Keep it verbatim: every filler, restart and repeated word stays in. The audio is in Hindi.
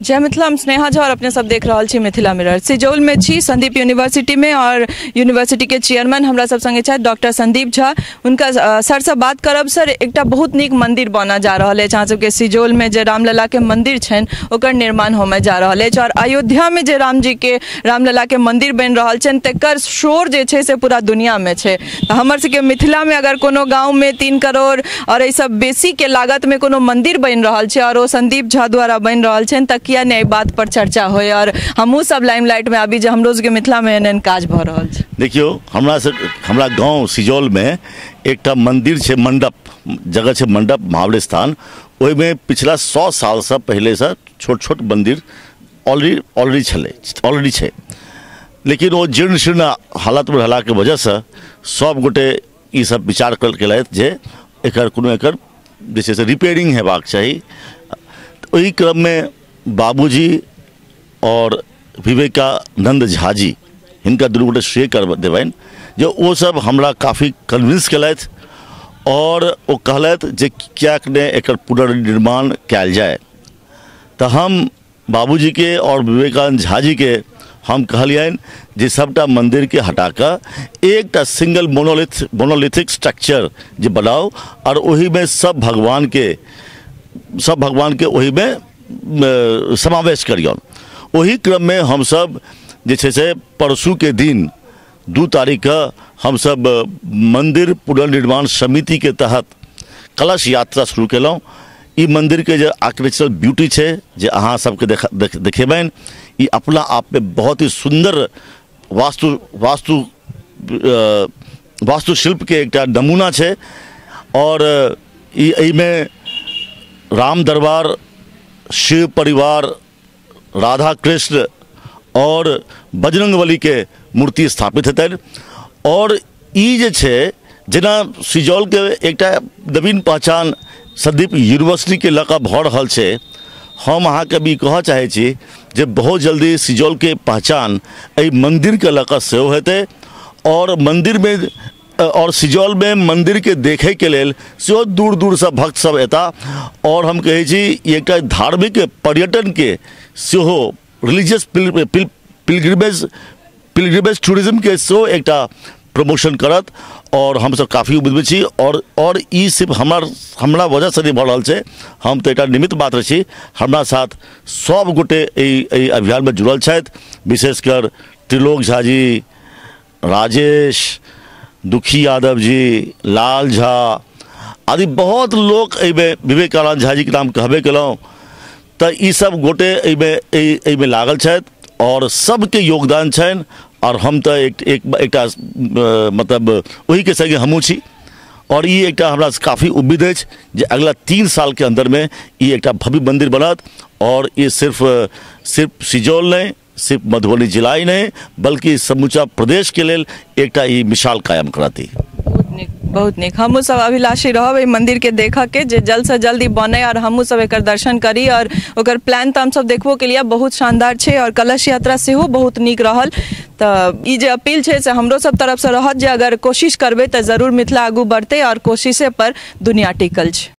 जय मिथिला, हम स्नेहा झा और अपने सब देख रहा छी मिथिला मिरर। सिजौल में छी संदीप यूनिवर्सिटी में और यूनिवर्सिटी के चेयरमैन हमरा सब संगे छथि डॉक्टर संदीप झा। उनका सर से बात करब। सर, एक बहुत नीक मंदिर बना जा रहा है अहाँ सबके सिजौल में जे रामलला के मंदिर छन ओकर निर्माण होमे जा रहा है और अयोध्या में जे राम जी के रामलला के मंदिर बन रहा छन तकर शोर जे छे से पूरा दुनिया में छे। हमर सबके मिथिला में अगर कोनो गाँव में तीन करोड़ और ये सब बेसी के लागत में कोनो मंदिर बन रहा है और वो संदीप झा द्वारा बन रहा छन तक किया नहीं बात पर चर्चा होय और हमहू सब लाइमलाइट में आबी जे हमरो के मिथिला में एहन काज भ रहल छै। देखियो, हमरा से हमरा गांव सिजौल में एकटा मंदिर छे, मंडप जगह छे, मंडप महाबली स्थान। ओहि में पिछला सौ साल से पहले से छोट छोट मंदिर ऑलरेडी ऑलरेडी छले ऑलरेडी छे, लेकिन वो जीर्ण शीर्ण हालत में रहला के वजह से सब गोटे ई सब विचार कर केलथि जे एकर कोनो एकर जे छै से रिपेयरिंग हेबाक चाही। ओहि क्रम में बाबूजी और विवेकानंद झा जी हिनका दुनू गोटे श्रेय कर देबनि जो वो सब हमरा काफ़ी कन्विंस केलथि और वो कहलथि जे कियाक ने एकर पुनर्निर्माण कयल जाए। तो हम बाबूजी के और विवेकानंद झा जी के हम कहलियनि जे सबटा मंदिर के हटाकर एकटा सिंगल मोनोलिथ मोनोलिथिक स्ट्रक्चर जे बनाओ और वही में सब भगवान के सब भगवान के वही में समावेश करियौन। वही क्रम में हम सब जे छे से परसू के दिन दू तारीख का हम सब मंदिर पुनर्निर्माण समिति के तहत कलश यात्रा शुरू केलौं। ई मंदिर के जो आर्किटेक्चरल ब्यूटी छे जे अहाँ सबके देख देखेबनि, ई अपना आप में बहुत ही सुंदर वास्तु वास्तु वास्तुशिल्प के एक नमूना छे और ई में राम दरबार, शिव परिवार, राधा कृष्ण और बजरंगबली के मूर्ति स्थापित हेतनि। और ई जे छे जेना सिजौल के एक नवीन पहचान संदीप यूनिवर्सिटी के लऽ कऽ भऽ रहल छे, हम अहाँ के भी कह चाहे छी जे बहुत जल्दी सिजौल के पहचान एहि मंदिर के लऽ कऽ सेहो हेतै और मंदिर में और सिजौल में मंदिर के देखे के लेल सेहो दूर दूर से भक्त सब एता और हम कहे छी एक धार्मिक पर्यटन के सेहो रिलीजियस पिलग्रिमेज पिलग्रिमेज टूरिज्म के सेहो एक प्रमोशन करत और हम सब काफ़ी उम्मीद में छी। और और ई सिर्फ हमार हमरा वजह से नहीं बढ़ रहा है, हम तो एक निमित्त मात्र छी। हमरा साथ सब गोटे एहि अभियान में जुड़ल छथि, विशेषकर त्रिलोक झा जी, राजेश, दुखी यादव जी, लाल झा आदि बहुत लोग एहिमे, विवेकानंद झा जी के नाम कहबे केलौं। तो ई सब गोटे एहिमे लागल छथि और सबके योगदान छनि और हम तो एक एक एक मतलब वही के संगे हमहूँ छी और ये एक हमरा काफ़ी उम्मीद है जे अगला तीन साल के अंदर में ये एक भव्य मंदिर बनत और ये सिर्फ सिर्फ सिजौल नहीं, सिर्फ मधुबनी जिला ही नहीं बल्कि समूचा प्रदेश के लेल एक मिसाल कायम कराती। बहुत निक, बहुत निक। हमहूँ सब अभिलाषी रहब एहि मंदिर के देखा के जे जल्द से जल्दी बने और हमहूँ सब एक दर्शन करी और ओकर प्लान तो हम सब देखबो के लिए बहुत शानदार छे और कलश यात्रा सेहो बहुत निक रहल। तो ई जे अपील छे से हमरो सब तरफ से रहत जे अगर कोशिश करबे तो जरूर मिथिला आगू बढ़ते और कोशिशे पर दुनिया टिकल छे।